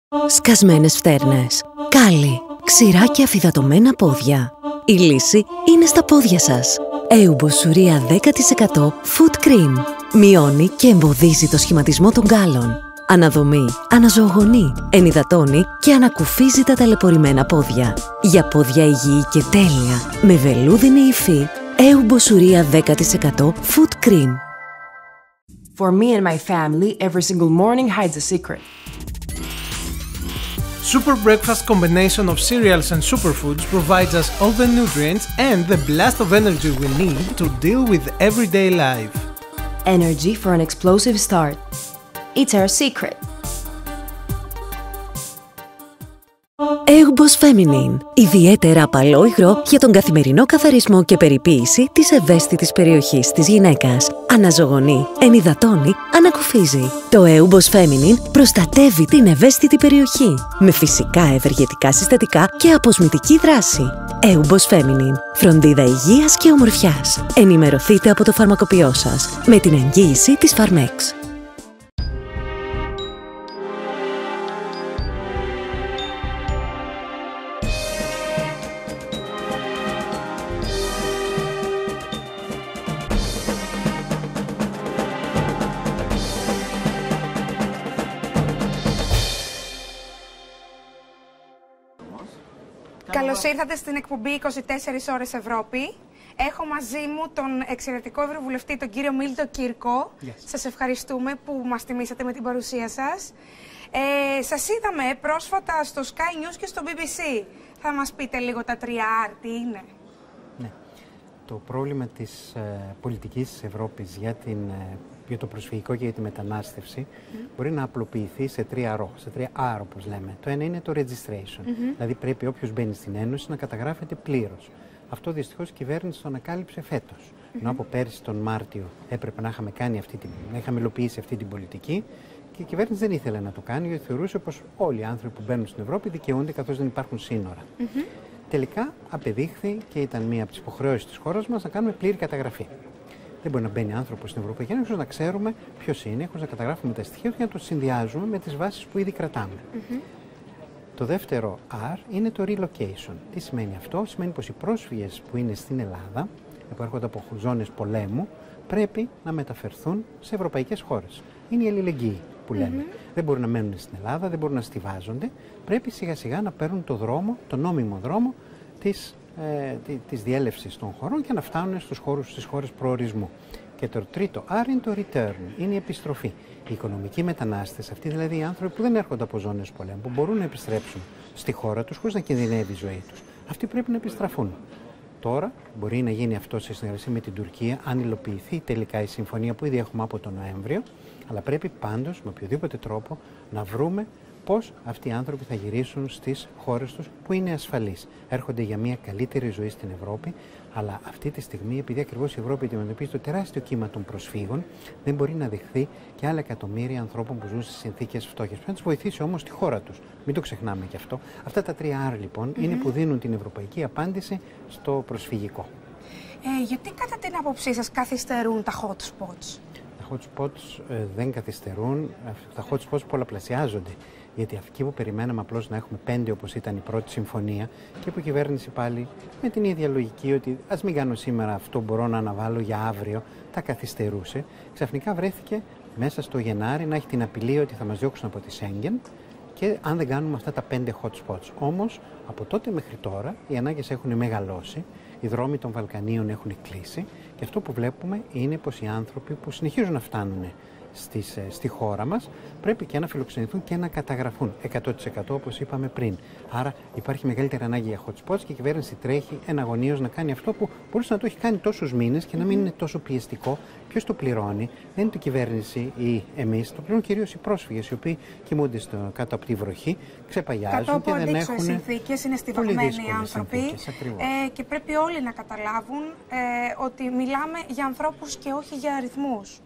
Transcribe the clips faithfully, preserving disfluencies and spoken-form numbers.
Σκασμένες φτέρνες, κάλλη, ξηρά και αφυδατωμένα πόδια. Η λύση είναι στα πόδια σας. Eubosuria δέκα τοις εκατό Foot Cream. Μειώνει και εμποδίζει το σχηματισμό των γκάλων. Αναδομεί, αναζωογονεί, ενυδατώνει και ανακουφίζει τα ταλαιπωρημένα πόδια. Για πόδια υγιή και τέλεια, με βελούδινη υφή, Eubosuria δέκα τοις εκατό Foot Cream. For me and my family, every single morning hides a secret. Super Breakfast combination of cereals and superfoods provides us all the nutrients and the blast of energy we need to deal with everyday life. Energy for an explosive start. It's our secret. Eubos Feminine. Ιδιαίτερα απαλό υγρό για τον καθημερινό καθαρισμό και περιποίηση της ευαίσθητης περιοχής της γυναίκας. Αναζωογονεί, ενυδατώνει, ανακουφίζει. Το Eubos Feminine προστατεύει την ευαίσθητη περιοχή με φυσικά ευεργετικά συστατικά και αποσμητική δράση. Eubos Feminine. Φροντίδα υγείας και ομορφιάς. Ενημερωθείτε από το φαρμακοποιό σας με την εγγύηση της Pharmex. Καλώς ήρθατε στην εκπομπή είκοσι τέσσερις ώρες Ευρώπη. Έχω μαζί μου τον εξαιρετικό ευρωβουλευτή, τον κύριο Μίλτο Κύρκο. Yes. Σας ευχαριστούμε που μας τιμήσατε με την παρουσία σας. Ε, σας είδαμε πρόσφατα στο Sky News και στο μπι μπι σι. Θα μας πείτε λίγο τα τρία αρ, τι είναι? Ναι. Το πρόβλημα της ε, πολιτικής της Ευρώπης για, την, ε, για το προσφυγικό και για τη μετανάστευση mm. μπορεί να απλοποιηθεί σε τρία ρο, σε τρία αρ όπως λέμε. Το ένα είναι το registration, mm-hmm. δηλαδή πρέπει όποιος μπαίνει στην Ένωση να καταγράφεται πλήρως. Αυτό δυστυχώς η κυβέρνηση το ανακάλυψε φέτος. Mm-hmm. Ενώ από πέρυσι τον Μάρτιο έπρεπε να είχαμε, κάνει αυτή την, να είχαμε υλοποιήσει αυτή την πολιτική και η κυβέρνηση δεν ήθελε να το κάνει γιατί θεωρούσε πως όλοι οι άνθρωποι που μπαίνουν στην Ευρώπη δικαιούνται καθώς δεν υπάρχουν σύνορα. Mm-hmm. Τελικά απεδείχθη και ήταν μία από τις υποχρεώσεις της χώρας μας να κάνουμε πλήρη καταγραφή. Δεν μπορεί να μπαίνει άνθρωπος στην Ευρωπαϊκή Ένωση χωρίς να ξέρουμε ποιος είναι, χωρίς να καταγράφουμε τα στοιχεία του και να το συνδυάζουμε με τις βάσεις που ήδη κρατάμε. Mm-hmm. Το δεύτερο R είναι το relocation. Τι σημαίνει αυτό? Σημαίνει πως οι πρόσφυγες που είναι στην Ελλάδα, που έρχονται από ζώνες πολέμου, πρέπει να μεταφερθούν σε ευρωπαϊκές χώρες. Είναι η αλληλεγγύη που λέμε. Mm-hmm. Δεν μπορούν να μένουν στην Ελλάδα, δεν μπορούν να στιβάζονται. Πρέπει σιγά σιγά να παίρνουν το δρόμο, το νόμιμο δρόμο της, ε, της διέλευσης των χωρών και να φτάνουν στους χώρους, στις χώρες προορισμού. Και το τρίτο R είναι το return, είναι η επιστροφή. Οι οικονομικοί μετανάστες, αυτοί δηλαδή οι άνθρωποι που δεν έρχονται από ζώνες πολέμου, που μπορούν να επιστρέψουν στη χώρα τους χωρίς να κινδυνεύει η ζωή τους, αυτοί πρέπει να επιστραφούν. Τώρα μπορεί να γίνει αυτό σε συνεργασία με την Τουρκία, αν υλοποιηθεί τελικά η συμφωνία που ήδη έχουμε από τον Νοέμβριο, αλλά πρέπει πάντως με οποιοδήποτε τρόπο να βρούμε πώς αυτοί οι άνθρωποι θα γυρίσουν στις χώρες τους που είναι ασφαλείς. Έρχονται για μια καλύτερη ζωή στην Ευρώπη, αλλά αυτή τη στιγμή, επειδή ακριβώς η Ευρώπη αντιμετωπίζει το τεράστιο κύμα των προσφύγων, δεν μπορεί να δεχθεί και άλλα εκατομμύρια ανθρώπων που ζουν σε συνθήκες φτώχειας. Πρέπει να τους βοηθήσει όμως στη χώρα τους. Μην το ξεχνάμε κι αυτό. Αυτά τα τρία αρ λοιπόν mm-hmm. είναι που δίνουν την ευρωπαϊκή απάντηση στο προσφυγικό. Ε, γιατί κατά την άποψή σας καθυστερούν τα hot spots? Τα hot spots ε, δεν καθυστερούν, τα hot spots πολλαπλασιάζονται. Γιατί εκεί που περιμέναμε απλώς να έχουμε πέντε όπως ήταν η πρώτη συμφωνία και που η κυβέρνηση πάλι με την ίδια λογική ότι ας μην κάνω σήμερα αυτό, μπορώ να αναβάλω για αύριο, τα καθυστερούσε. Ξαφνικά βρέθηκε μέσα στο Γενάρη να έχει την απειλή ότι θα μας διώξουν από τη Σέγγεν και αν δεν κάνουμε αυτά τα πέντε hot spots. Όμως από τότε μέχρι τώρα οι ανάγκες έχουν μεγαλώσει, οι δρόμοι των Βαλκανίων έχουν κλείσει και αυτό που βλέπουμε είναι πως οι άνθρωποι που συνεχίζουν να φτάνουν Στις, στη χώρα μας πρέπει και να φιλοξενηθούν και να καταγραφούν εκατό τοις εκατό όπως είπαμε πριν. Άρα υπάρχει μεγαλύτερη ανάγκη για hot spots και η κυβέρνηση τρέχει εναγωνίως να κάνει αυτό που μπορούσε να το έχει κάνει τόσους μήνες και να μην είναι τόσο πιεστικό. Ποιος το πληρώνει? Δεν είναι η κυβέρνηση ή εμείς, το πληρώνουν κυρίως οι πρόσφυγες οι οποίοι κοιμούνται στο, κάτω από τη βροχή, ξεπαγιάζουν και δεν έχουν. Συνθήκες, είναι στιβαγμένοι οι άνθρωποι ε, και πρέπει όλοι να καταλάβουν ε, ότι μιλάμε για ανθρώπους και όχι για αριθμούς.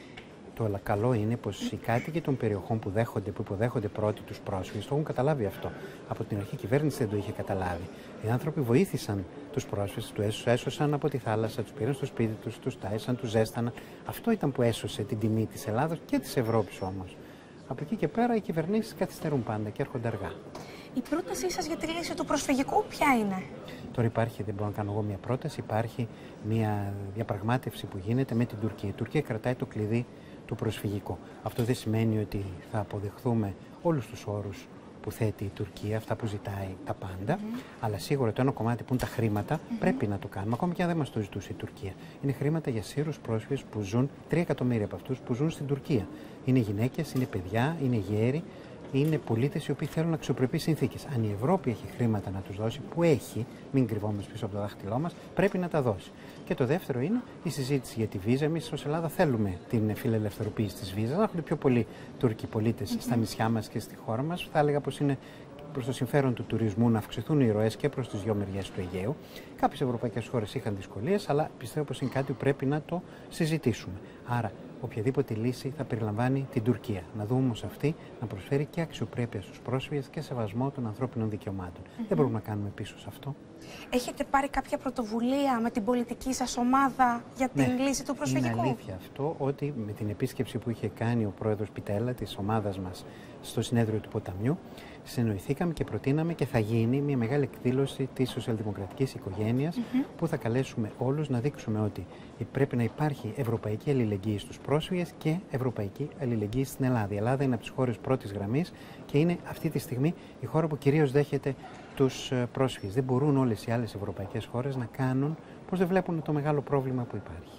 Το καλό είναι πως οι κάτοικοι των περιοχών που, δέχονται, που υποδέχονται πρώτοι τους πρόσφυγες το έχουν καταλάβει αυτό. Από την αρχή η κυβέρνηση δεν το είχε καταλάβει. Οι άνθρωποι βοήθησαν τους πρόσφυγες, τους έσωσαν από τη θάλασσα, τους πήραν στο σπίτι τους, τους τάισαν, τους ζέσταναν. Αυτό ήταν που έσωσε την τιμή της Ελλάδος και της Ευρώπης όμως. Από εκεί και πέρα οι κυβερνήσεις καθυστερούν πάντα και έρχονται αργά. Η πρότασή σας για τη λύση του προσφυγικού ποια είναι? Τώρα υπάρχει, δεν μπορώ να κάνω εγώ μια πρόταση, υπάρχει μια διαπραγμάτευση που γίνεται με την Τουρκία. Η Τουρκία κρατάει το κλειδί του προσφυγικού. Αυτό δεν σημαίνει ότι θα αποδεχθούμε όλους τους όρους που θέτει η Τουρκία, αυτά που ζητάει, τα πάντα. Mm-hmm. Αλλά σίγουρα το ένα κομμάτι που είναι τα χρήματα mm-hmm. πρέπει να το κάνουμε, ακόμα και αν δεν μας το ζητούσε η Τουρκία. Είναι χρήματα για Σύρους πρόσφυγες που ζουν, τρία εκατομμύρια από αυτούς που ζουν στην Τουρκία. Είναι γυναίκες, είναι παιδιά, είναι γέροι, είναι πολίτες οι οποίοι θέλουν αξιοπρεπείς συνθήκες. Αν η Ευρώπη έχει χρήματα να τους δώσει, που έχει, μην κρυβόμαστε πίσω από το δάχτυλό μας, πρέπει να τα δώσει. Και το δεύτερο είναι η συζήτηση για τη βίζα. Εμείς ως Ελλάδα θέλουμε την φιλελευθεροποίηση της βίζας, να έχουν πιο πολλοί Τούρκοι πολίτες mm-hmm. στα νησιά μας και στη χώρα μας. Θα έλεγα πως είναι προς το συμφέρον του τουρισμού να αυξηθούν οι ροές και προς τις δύο μεριές του Αιγαίου. Κάποιες ευρωπαϊκές χώρες είχαν δυσκολίες, αλλά πιστεύω πως είναι κάτι που πρέπει να το συζητήσουμε. Άρα, οποιαδήποτε λύση θα περιλαμβάνει την Τουρκία. Να δούμε όμως αυτή να προσφέρει και αξιοπρέπεια στους πρόσφυγες και σεβασμό των ανθρώπινων δικαιωμάτων. Mm-hmm. Δεν μπορούμε να κάνουμε πίσω σε αυτό. Έχετε πάρει κάποια πρωτοβουλία με την πολιτική σας ομάδα για την ναι, λύση του προσφυγικού? Είναι αλήθεια αυτό ότι με την επίσκεψη που είχε κάνει ο πρόεδρος Πιτέλα της ομάδας μας στο συνέδριο του Ποταμιού, συνοηθήκαμε και προτείναμε και θα γίνει μια μεγάλη εκδήλωση της σοσιαλδημοκρατικής οικογένειας mm-hmm. που θα καλέσουμε όλους να δείξουμε ότι πρέπει να υπάρχει ευρωπαϊκή αλληλεγγύη στους πρόσφυγες και ευρωπαϊκή αλληλεγγύη στην Ελλάδα. Η Ελλάδα είναι από τις χώρες πρώτης γραμμής και είναι αυτή τη στιγμή η χώρα που κυρίως δέχεται τους πρόσφυγες. Δεν μπορούν όλες οι άλλες ευρωπαϊκές χώρες να κάνουν πως δεν βλέπουν το μεγάλο πρόβλημα που υπάρχει.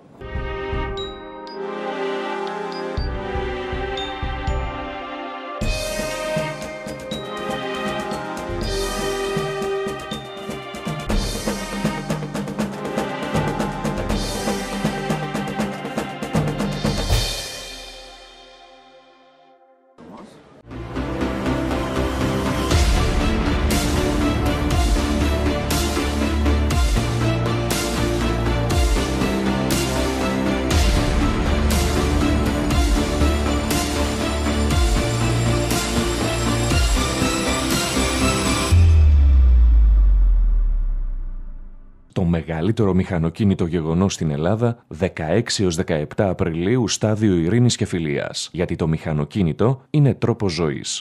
Το μεγαλύτερο μηχανοκίνητο γεγονός στην Ελλάδα, δεκαέξι έως δεκαεπτά Απριλίου, στάδιο ειρήνης και φιλίας. Γιατί το μηχανοκίνητο είναι τρόπος ζωής.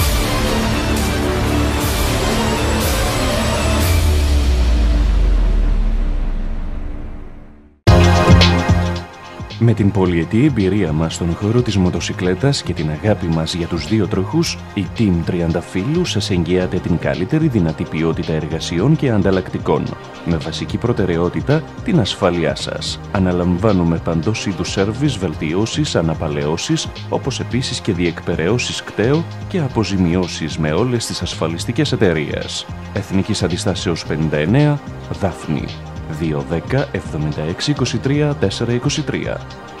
Με την πολυετή εμπειρία μας στον χώρο της μοτοσικλέτας και την αγάπη μας για τους δύο τροχούς, η Team Τριανταφύλλου σας εγγυάται την καλύτερη δυνατή ποιότητα εργασιών και ανταλλακτικών, με βασική προτεραιότητα την ασφάλειά σας. Αναλαμβάνουμε παντός είδους σέρβις, βελτιώσεις, αναπαλαιώσεις, όπως επίσης και διεκπεραιώσεις κταίου και αποζημιώσεις με όλες τις ασφαλιστικές εταιρείες. Εθνικής Αντιστάσεως πενήντα εννέα, Δάφνη. δύο δέκα εβδομήντα έξι είκοσι τρία τετρακόσια είκοσι τρία.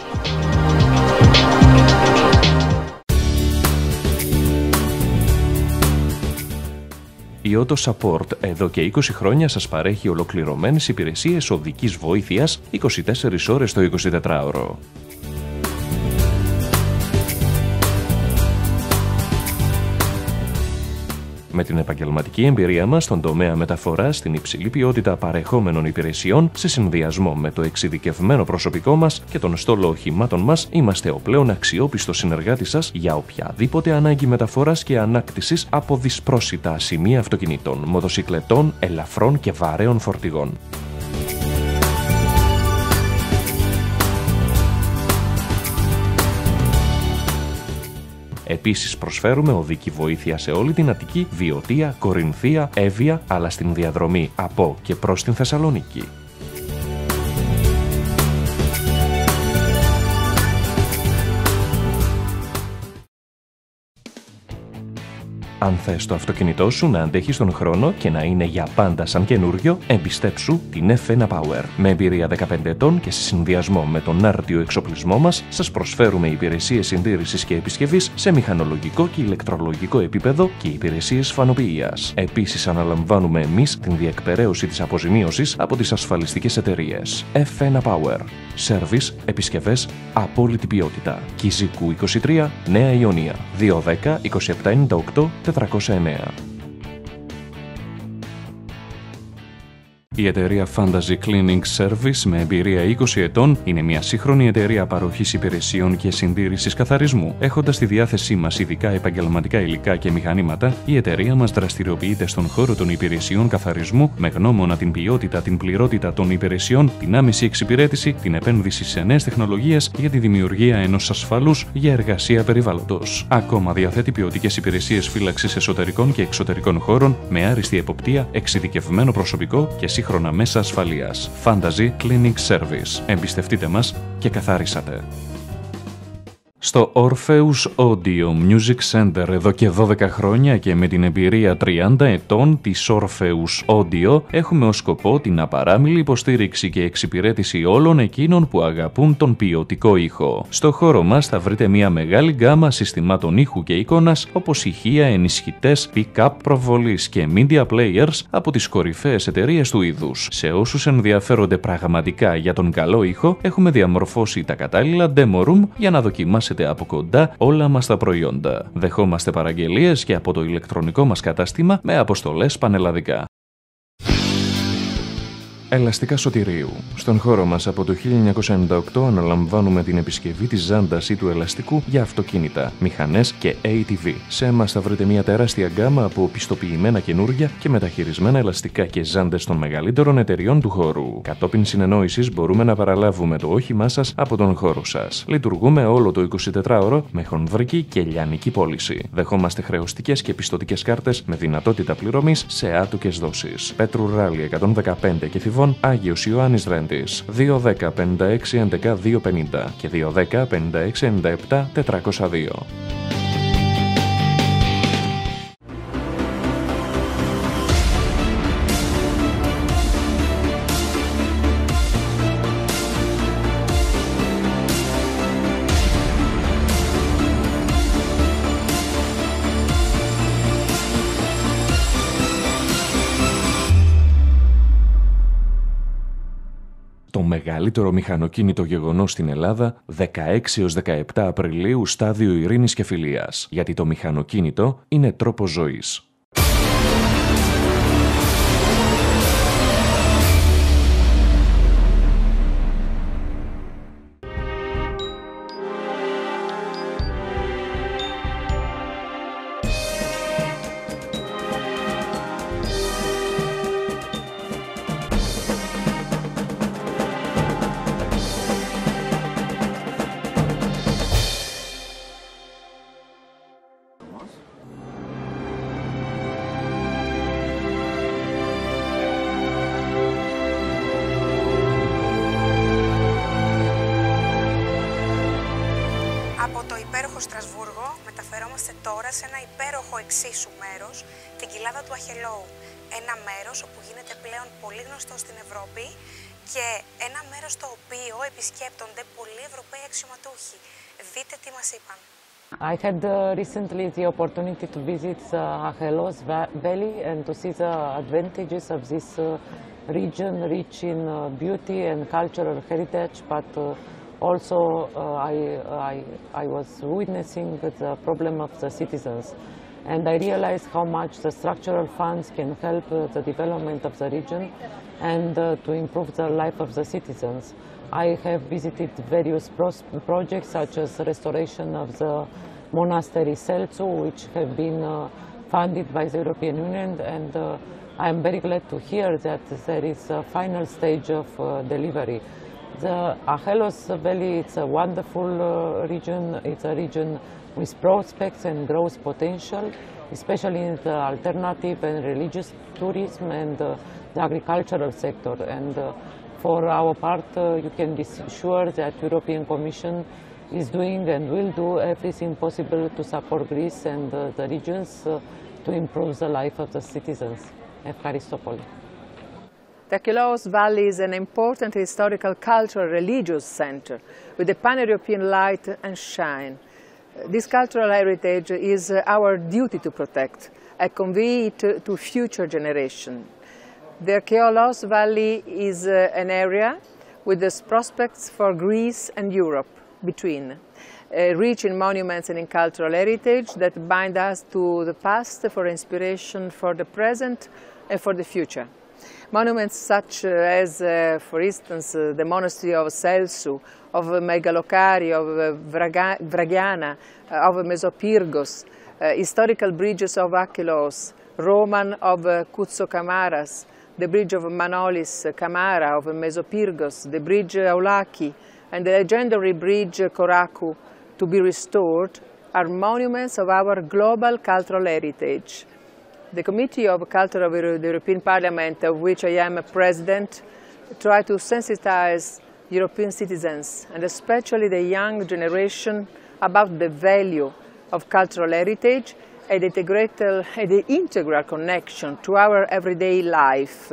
Η Auto Support εδώ και είκοσι χρόνια σας παρέχει ολοκληρωμένες υπηρεσίες οδικής βοήθειας είκοσι τέσσερις ώρες το εικοσιτετράωρο. Με την επαγγελματική εμπειρία μας στον τομέα μεταφοράς, την υψηλή ποιότητα παρεχόμενων υπηρεσιών, σε συνδυασμό με το εξειδικευμένο προσωπικό μας και τον στόλο οχημάτων μας, είμαστε ο πλέον αξιόπιστος συνεργάτης σας για οποιαδήποτε ανάγκη μεταφοράς και ανάκτησης από δυσπρόσιτα σημεία αυτοκινήτων, μοτοσικλετών, ελαφρών και βαρέων φορτηγών. Επίσης προσφέρουμε οδική βοήθεια σε όλη την Αττική, Βιωτία, Κορινθία, Εύβοια, αλλά στην διαδρομή από και προς την Θεσσαλονίκη. Αν θες το αυτοκίνητό σου να αντέχει στον χρόνο και να είναι για πάντα σαν καινούριο, εμπιστέψου την εφ ένα Power. Με εμπειρία δεκαπέντε ετών και σε συνδυασμό με τον άρτιο εξοπλισμό μας, σας προσφέρουμε υπηρεσίες συντήρησης και επισκευής σε μηχανολογικό και ηλεκτρολογικό επίπεδο και υπηρεσίες φανοποιίας. Επίσης, αναλαμβάνουμε εμείς την διεκπεραίωση της αποζημίωσης από τις ασφαλιστικές εταιρείες. εφ ένα Power. Σέρβις, επισκευές, απόλυτη ποιότητα. Κιζίκου είκοσι τρία, Νέα Ιωνία. δύο δέκα είκοσι επτά ενενήντα οκτώ τετρακόσια εννέα. Η εταιρεία Fantasy Cleaning Service με εμπειρία είκοσι ετών είναι μια σύγχρονη εταιρεία παροχής υπηρεσιών και συντήρησης καθαρισμού. Έχοντας στη διάθεσή μας ειδικά επαγγελματικά υλικά και μηχανήματα, η εταιρεία μας δραστηριοποιείται στον χώρο των υπηρεσιών καθαρισμού με γνώμονα την ποιότητα, την πληρότητα των υπηρεσιών, την άμεση εξυπηρέτηση, την επένδυση σε νέες τεχνολογίες για τη δημιουργία ενός ασφαλούς για εργασία περιβάλλοντος. Ακόμα διαθέτει ποιοτικές υπηρεσίες φύλαξης εσωτερικών και εξωτερικών χώρων με άριστη εποπτεία, εξειδικευμένο προσωπικό και σύγχρονα μέσα ασφαλείας. Fantasy Cleaning Service. Εμπιστευτείτε μας και καθαρίσατε. Στο Orpheus Audio Music Center εδώ και δώδεκα χρόνια και με την εμπειρία τριάντα ετών της Orpheus Audio έχουμε ως σκοπό την απαράμιλη υποστήριξη και εξυπηρέτηση όλων εκείνων που αγαπούν τον ποιοτικό ήχο. Στο χώρο μας θα βρείτε μια μεγάλη γκάμα συστημάτων ήχου και εικόνας όπως ηχεία, ενισχυτές, pick-up προβολής και media players από τις κορυφαίες εταιρείες του είδους. Σε όσους ενδιαφέρονται πραγματικά για τον καλό ήχο έχουμε διαμορφώσει τα κατάλληλα demo room για να δοκιμάσετε από κοντά όλα μας τα προϊόντα. Δεχόμαστε παραγγελίες και από το ηλεκτρονικό μας κατάστημα με αποστολές πανελλαδικά. Ελαστικά σωτηρίου. Στον χώρο μας από το χίλια εννιακόσια ενενήντα οκτώ αναλαμβάνουμε την επισκευή της ζάντας ή του ελαστικού για αυτοκίνητα, μηχανές και έι τι βι. Σε εμάς θα βρείτε μια τεράστια γκάμα από πιστοποιημένα καινούργια και μεταχειρισμένα ελαστικά και ζάντες των μεγαλύτερων εταιριών του χώρου. Κατόπιν συνεννόησης μπορούμε να παραλάβουμε το όχημά σας από τον χώρο σας. Λειτουργούμε όλο το εικοσιτετράωρο με χονδρική και λιανική πώληση. Δεχόμαστε χρεωστικές και πιστωτικές κάρτες με δυνατότητα πληρωμής σε άτοκες δόσεις. Πέτρου Ράλι εκατόν δεκαπέντε και Θηβών Άγιος Ιωάννης Ρέντης δύο ένα μηδέν πενήντα έξι έντεκα δύο πενήντα και δύο ένα μηδέν πενήντα έξι ενενήντα επτά τετρακόσια δύο. Το μεγαλύτερο μηχανοκίνητο γεγονός στην Ελλάδα, δεκαέξι έως δεκαεπτά Απριλίου, στάδιο ειρήνης και φιλίας. Γιατί το μηχανοκίνητο είναι τρόπος ζωής. Στρασβούργο μεταφερόμαστε τώρα σε ένα υπέροχο εξίσου μέρος, την κοιλάδα του Αχελώου. Ένα μέρος όπου γίνεται πλέον πολύ γνωστό στην Ευρώπη και ένα μέρος το οποίο επισκέπτονται πολλοί Ευρωπαίοι αξιωματούχοι. Δείτε τι μας είπαν. I had uh, recently the opportunity to visit uh, Acheloos Valley and to see the advantages of this uh, region rich in uh, beauty and cultural heritage, but uh, also uh, I, I, I was witnessing the problem of the citizens, and I realized how much the structural funds can help uh, the development of the region and uh, to improve the life of the citizens. I have visited various pro projects such as the restoration of the monastery Seltsu, which have been uh, funded by the European Union, and uh, I am very glad to hear that there is a final stage of uh, delivery. The Acheloos Valley, it's a wonderful uh, region. It's a region with prospects and growth potential, especially in the alternative and religious tourism and uh, the agricultural sector. And uh, for our part, uh, you can be sure that the European Commission is doing and will do everything possible to support Greece and uh, the regions uh, to improve the life of the citizens. Efcharistopoli. The Acheloos Valley is an important historical, cultural, religious center with a pan-European light and shine. This cultural heritage is our duty to protect and convey it to future generations. The Acheloos Valley is an area with the prospects for Greece and Europe between, uh, rich in monuments and in cultural heritage that bind us to the past for inspiration for the present and for the future. Monuments such as, uh, for instance, uh, the monastery of Celsu, of Megalokari, of uh, Vraga Vragiana, uh, of Mesopyrgos, uh, historical bridges of Achelos, Roman of uh, Kutso Kamaras, the bridge of Manolis Kamara of Mesopyrgos, the bridge Aulaki, and the legendary bridge Koraku to be restored are monuments of our global cultural heritage. The Committee of Culture of the European Parliament, of which I am a president, try to sensitize European citizens, and especially the young generation, about the value of cultural heritage and the integral, and the integral connection to our everyday life.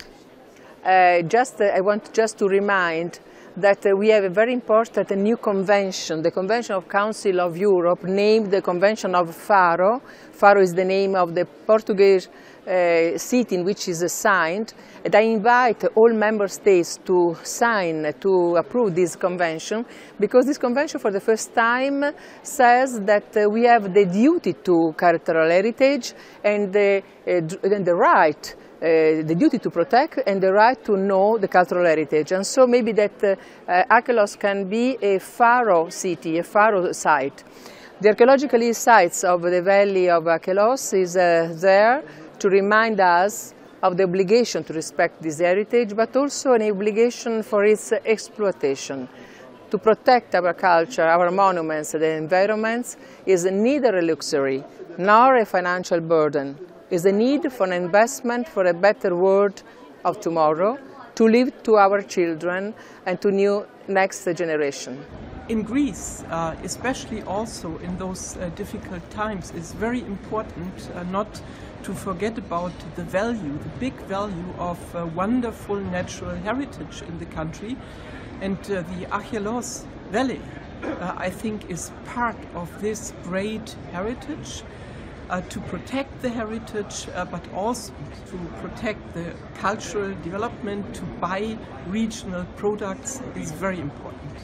Uh, just, uh, I want just to remind that uh, we have a very important uh, new convention, the Convention of Council of Europe, named the Convention of Faro. Faro is the name of the Portuguese uh, city in which it is signed. And I invite all member states to sign, to approve this convention, because this convention for the first time says that uh, we have the duty to cultural heritage and the, uh, and the right Uh, the duty to protect and the right to know the cultural heritage. And so maybe that uh, uh, Achelos can be a Faro city, a Faro site. The archaeological sites of the valley of Achelos is uh, there to remind us of the obligation to respect this heritage, but also an obligation for its exploitation. To protect our culture, our monuments, and the environments is neither a luxury nor a financial burden. Is a need for an investment for a better world of tomorrow, to leave to our children and to new next generation. In Greece, uh, especially also in those uh, difficult times, it's very important uh, not to forget about the value, the big value of uh, wonderful natural heritage in the country. And uh, the Achelos Valley, uh, I think, is part of this great heritage. Uh, to protect the heritage, uh, but also to protect the cultural development, to buy regional products is very important.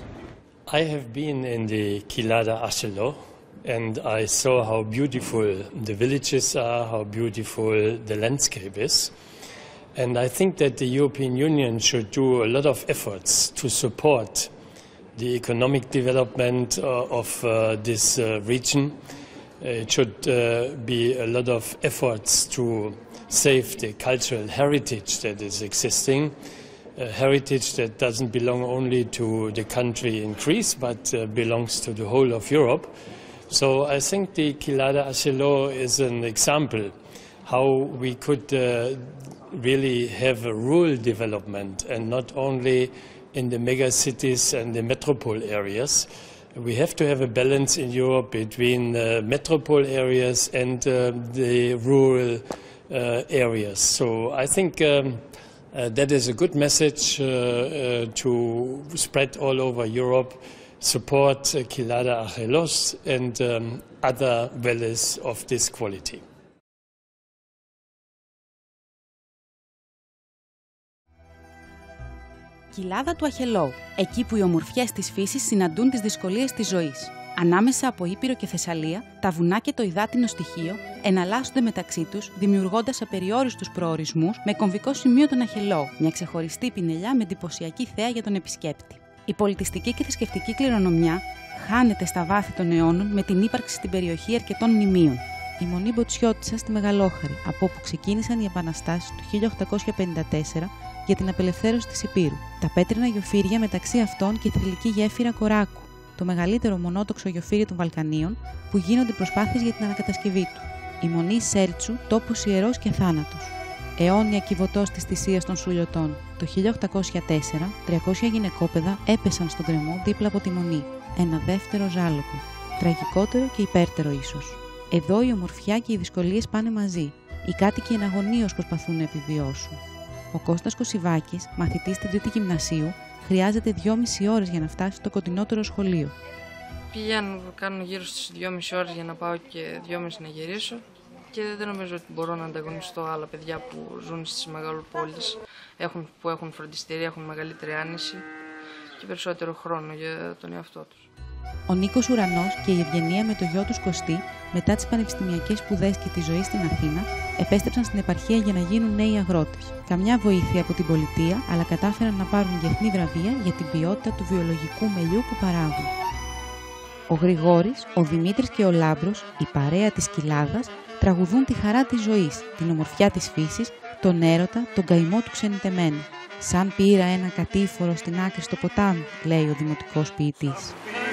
I have been in the Kyllada Achelos, and I saw how beautiful the villages are, how beautiful the landscape is. And I think that the European Union should do a lot of efforts to support the economic development uh, of uh, this uh, region. It should uh, be a lot of efforts to save the cultural heritage that is existing, a heritage that doesn't belong only to the country in Greece, but uh, belongs to the whole of Europe. So I think the Kyllada Achelos is an example how we could uh, really have a rural development and not only in the mega cities and the metropole areas. We have to have a balance in Europe between uh, metropole areas and uh, the rural uh, areas. So I think um, uh, that is a good message uh, uh, to spread all over Europe, support uh, Kyllada Achelos and um, other valleys of this quality. Κοιλάδα του Αχελώου, εκεί που οι ομορφιές της φύσης συναντούν τις δυσκολίες της ζωής. Ανάμεσα από Ήπειρο και Θεσσαλία, τα βουνά και το υδάτινο στοιχείο εναλλάσσονται μεταξύ τους, δημιουργώντας απεριόριστους προορισμούς με κομβικό σημείο τον Αχελώου, μια ξεχωριστή πινελιά με εντυπωσιακή θέα για τον επισκέπτη. Η πολιτιστική και θρησκευτική κληρονομιά χάνεται στα βάθη των αιώνων με την ύπαρξη στην περιοχή αρκετών μνημείων. Η Μονή Μποτσιώτισσα στη Μεγαλόχαρη, από όπου ξεκίνησαν οι επαναστάσεις του χίλια οκτακόσια πενήντα τέσσερα για την απελευθέρωση της Υπήρου. Τα πέτρινα γιοφύρια μεταξύ αυτών και η θρυλική γέφυρα Κοράκου, το μεγαλύτερο μονότοξο γιοφύρι των Βαλκανίων, που γίνονται προσπάθειες για την ανακατασκευή του. Η Μονή Σέλτσου, τόπος ιερός και θάνατος. Αιώνια κυβωτός της θυσίας των Σουλιωτών. Το χίλια οκτακόσια τέσσερα, τριακόσια γυναικόπαιδα έπεσαν στον κρεμό δίπλα από τη Μονή. Ένα δεύτερο ζάλογο. Τραγικότερο και υπέρτερο ίσως. Εδώ η ομορφιά και οι δυσκολίες πάνε μαζί. Οι κάτοικοι εναγωνίως προσπαθούν να επιβιώσουν. Ο Κώστας Κωσιβάκης, μαθητής στην Τρίτη Γυμνασίου, χρειάζεται δυόμιση ώρες για να φτάσει στο κοντινότερο σχολείο. Πηγαίνω, κάνω γύρω στις δυόμιση ώρες για να πάω και δυόμιση να γυρίσω και δεν νομίζω ότι μπορώ να ανταγωνιστώ άλλα παιδιά που ζουν στις μεγαλοπόλεις, έχουν, που έχουν φροντιστήρια, έχουν μεγαλύτερη άνεση και περισσότερο χρόνο για τον εαυτό τους. Ο Νίκος Ουρανός και η Ευγενία με το γιο τους Κωστή, μετά τις πανεπιστημιακές σπουδές και τη ζωή στην Αθήνα, επέστρεψαν στην επαρχία για να γίνουν νέοι αγρότες. Καμιά βοήθεια από την πολιτεία, αλλά κατάφεραν να πάρουν διεθνή βραβεία για την ποιότητα του βιολογικού μελιού που παράγουν. Ο Γρηγόρης, ο Δημήτρης και ο Λάμπρος, η παρέα της Κοιλάδας, τραγουδούν τη χαρά της ζωής, την ομορφιά της φύσης, τον έρωτα, τον καημό του ξενιτεμένου. «Σαν πήρα ένα κατήφορο στην άκρη στο ποτάμι», λέει ο δημοτικός ποιητής.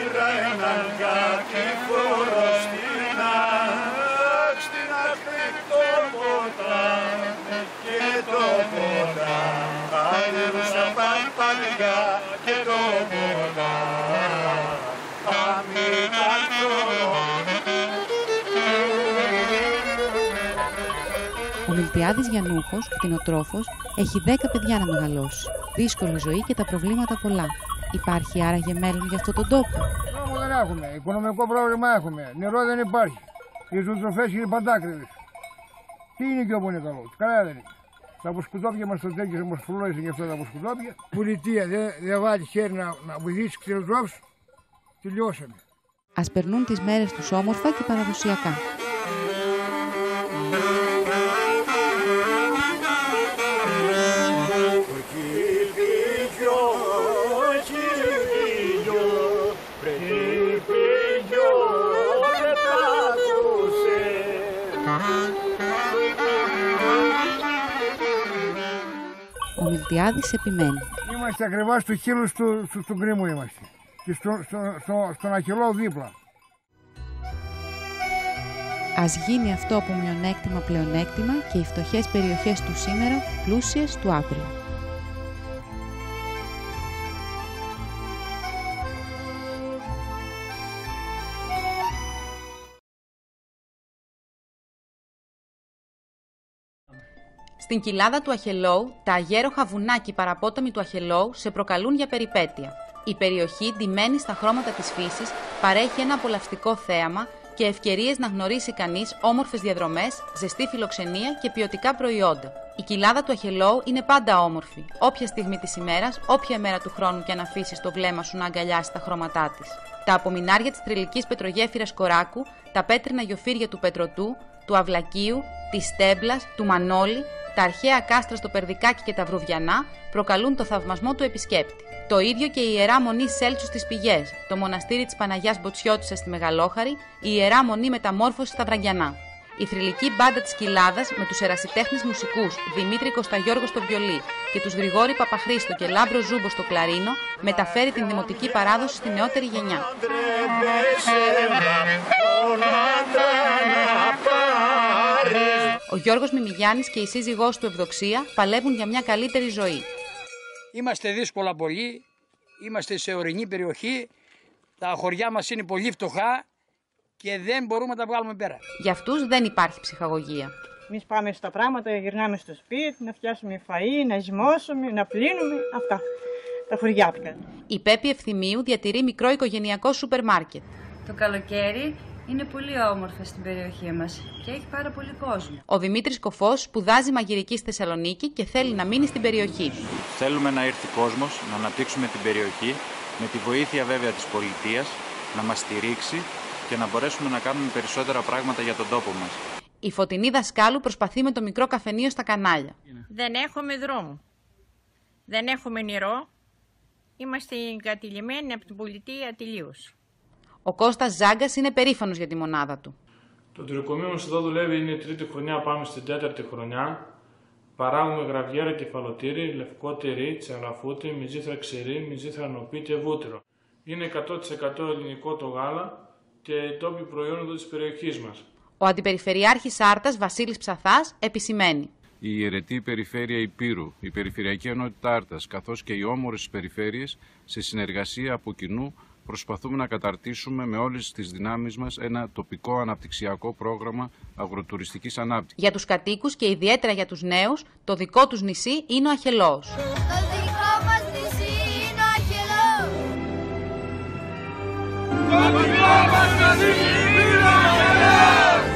Ο Μιλτιάδης Γιαννούχος, κτηνοτρόφος, έχει δέκα παιδιά να μεγαλώσει. Δύσκολη ζωή και τα προβλήματα πολλά. Υπάρχει άραγε μέλλον για αυτόν τον τόπο? Νόμο δεν έχουμε, οικονομικό πρόβλημα έχουμε, νερό δεν υπάρχει. Οι ζωοτροφές είναι παντάκριβες. Τι είναι και όπου είναι καλό, καλά δεν είναι. Τα βοσκουτόπια μας στο τέκιο μας φρολόησαν και αυτά τα βοσκουτόπια. Πολιτεία δεν δε βάλει χέρι να, να βοηθήσει κτηνοτρόφους, τελειώσαμε. Ας περνούν τις μέρες τους όμορφα και παραδοσιακά. Ο Μιλτιάδης επιμένει. Είμαστε ακριβά στο χείλος του, του, του γκρίμου είμαστε. Και στο, στο, στο, στον Αχιλλό δίπλα. Ας γίνει αυτό από μειονέκτημα πλεονέκτημα και οι φτωχές περιοχές του σήμερα πλούσιες του αύριο. Στην κοιλάδα του Αχελώου, τα αγέροχα βουνά και οι παραπόταμοι του Αχελώου σε προκαλούν για περιπέτεια. Η περιοχή, ντυμένη στα χρώματα της φύσης, παρέχει ένα απολαυστικό θέαμα και ευκαιρίες να γνωρίσει κανείς όμορφες διαδρομές, ζεστή φιλοξενία και ποιοτικά προϊόντα. Η κοιλάδα του Αχελώου είναι πάντα όμορφη, όποια στιγμή της ημέρας, όποια μέρα του χρόνου και αν αφήσεις το βλέμμα σου να αγκαλιάσει τα χρώματά της. Τα απομεινάρια της τριλικής πετρογέφυρας Κοράκου, τα πέτρινα γιοφύρια του Πετρωτού, του Αυλακίου, της Στέμπλας, του Μανώλη, τα αρχαία κάστρα στο Περδικάκι και τα Βρουβιανά προκαλούν το θαυμασμό του επισκέπτη. Το ίδιο και η Ιερά Μονή Σέλτσου στις Πηγές, το μοναστήρι της Παναγιάς Μποτσιώτισσας στη Μεγαλόχαρη, η Ιερά Μονή Μεταμόρφωση στα Βραγκιανά. Η θρυλική μπάντα της Κοιλάδας με τους ερασιτέχνες μουσικούς Δημήτρη Κωσταγιώργο στο βιολί και τους Γρηγόρη Παπαχρήστο και Λάμπρο Ζούμπο στο κλαρίνο μεταφέρει την δημοτική παράδοση στη νεότερη γενιά. Ο Γιώργος Μιμιγιάννης και η σύζυγός του Ευδοξία παλεύουν για μια καλύτερη ζωή. Είμαστε δύσκολα πολύ, είμαστε σε ορεινή περιοχή, τα χωριά μας είναι πολύ φτωχά και δεν μπορούμε να τα βγάλουμε πέρα. Για αυτούς δεν υπάρχει ψυχαγωγία. Εμείς πάμε στα πράγματα, γυρνάμε στο σπίτι, να φτιάσουμε φαΐ, να ζυμώσουμε, να πλύνουμε, αυτά τα χωριάτικα. Η Πέπη Ευθυμίου διατηρεί μικρό οικογενειακό σούπερ μάρκετ. Το καλοκαίρι είναι πολύ όμορφα στην περιοχή μας και έχει πάρα πολύ κόσμο. Ο Δημήτρης Κοφός σπουδάζει μαγειρική στη Θεσσαλονίκη και θέλει να μείνει στην περιοχή. Θέλουμε να έρθει κόσμος, να αναπτύξουμε την περιοχή, με τη βοήθεια βέβαια της πολιτείας, να μας στηρίξει και να μπορέσουμε να κάνουμε περισσότερα πράγματα για τον τόπο μας. Η Φωτεινή Δασκάλου προσπαθεί με το μικρό καφενείο στα κανάλια. Δεν έχουμε δρόμο, δεν έχουμε νερό, είμαστε εγκατηλειμμένοι από την πολιτεία τελείως. Ο Κώστας Ζάγκας είναι περήφανος για τη μονάδα του. Το τυροκομείο μας εδώ δουλεύει, είναι η τρίτη χρονιά, πάμε στην τέταρτη χρονιά. Παράγουμε γραβιέρα κεφαλοτήρι, λευκό τυρί, τσαγραφούτι, μυζήθρα ξηρή, μυζήθρα νοπή και βούτυρο. Είναι εκατό τοις εκατό ελληνικό το γάλα και τόποι προϊόν εδώ της περιοχής μας. Ο Αντιπεριφερειάρχης Άρτας Βασίλης Ψαθάς επισημαίνει. Η Ιερετή Περιφέρεια Υπήρου, η Περιφερειακή Ενότητα Άρτας, καθώς και οι όμορες περιφέρειες, σε συνεργασία από κοινού, προσπαθούμε να καταρτήσουμε με όλες τις δυνάμεις μας ένα τοπικό αναπτυξιακό πρόγραμμα αγροτουριστικής ανάπτυξης. Για τους κατοίκους και ιδιαίτερα για τους νέους, το δικό τους νησί είναι ο Αχελώος. Το δικό μας νησί είναι ο Αχελώος. Το δικό μας νησί είναι ο Αχελώος.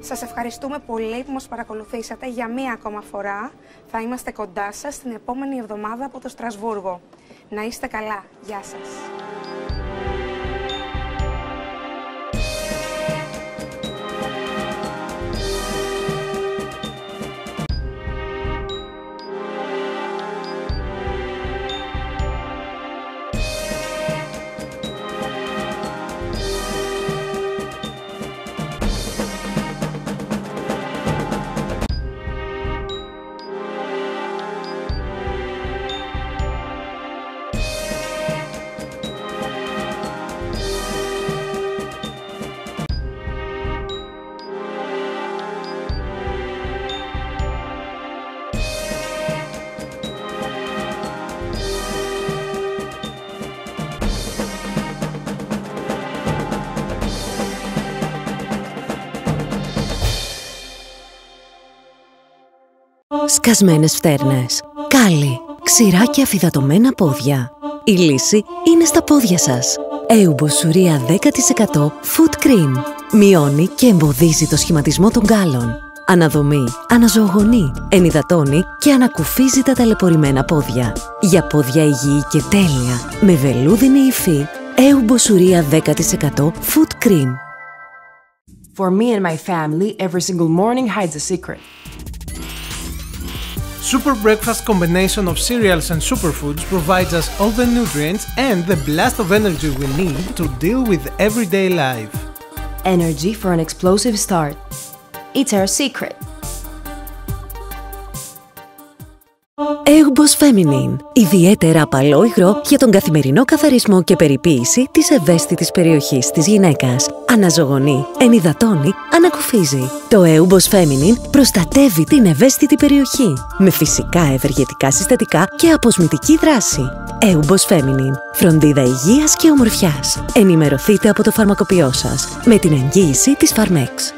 Σας ευχαριστούμε πολύ που μας παρακολουθήσατε για μία ακόμα φορά. Θα είμαστε κοντά σας την επόμενη εβδομάδα από το Στρασβούργο. Να είστε καλά. Γεια σας. Σκασμένες φτέρνες, κάλλη, ξηρά και αφυδατωμένα πόδια. Η λύση είναι στα πόδια σας. Eubosuria δέκα τοις εκατό Foot Cream. Μειώνει και εμποδίζει το σχηματισμό των γκάλων. Αναδομεί, αναζωογονεί, ενυδατώνει και ανακουφίζει τα ταλαιπωρημένα πόδια. Για πόδια υγιή και τέλεια, με βελούδινη υφή, Eubosuria δέκα τοις εκατό Foot Cream. For me and my family, every single morning hides a secret. Super Breakfast combination of cereals and superfoods provides us all the nutrients and the blast of energy we need to deal with everyday life. Energy for an explosive start. It's our secret. Eubos Feminine. Ιδιαίτερα απαλό υγρό για τον καθημερινό καθαρισμό και περιποίηση της ευαίσθητης περιοχής της γυναίκας. Αναζωογονεί, ενυδατώνει, ανακουφίζει. Το Eubos Feminine προστατεύει την ευαίσθητη περιοχή με φυσικά ευεργετικά συστατικά και αποσμητική δράση. Eubos Feminine. Φροντίδα υγείας και ομορφιάς. Ενημερωθείτε από το φαρμακοποιό σας με την εγγύηση της Pharmex.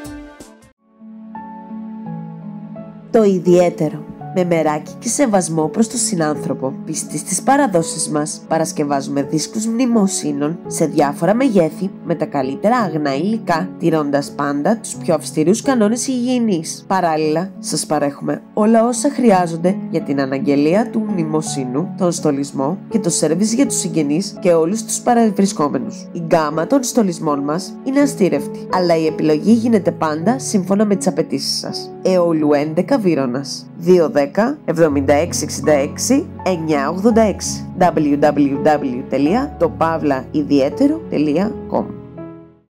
Το ιδιαίτερο. Με μεράκι και σεβασμό προς τον συνάνθρωπο, πιστοί στις παραδόσεις μας, παρασκευάζουμε δίσκους μνημοσύνων σε διάφορα μεγέθη με τα καλύτερα αγνά υλικά, τηρώντας πάντα τους πιο αυστηρούς κανόνες υγιεινής. Παράλληλα, σας παρέχουμε όλα όσα χρειάζονται για την αναγγελία του μνημοσύνου, τον στολισμό και το σέρβις για τους συγγενείς και όλους τους παρευρισκόμενους. Η γκάμα των στολισμών μας είναι αστήρευτη, αλλά η επιλογή γίνεται πάντα σύμφωνα με τις απαιτήσεις σας. Εόλου έντεκα Βύρωνας δύο δέκα εβδομήντα έξι εξήντα έξι εννιακόσια ογδόντα έξι double-u double-u double-u τελεία το παύλα ιδιαίτερο τελεία com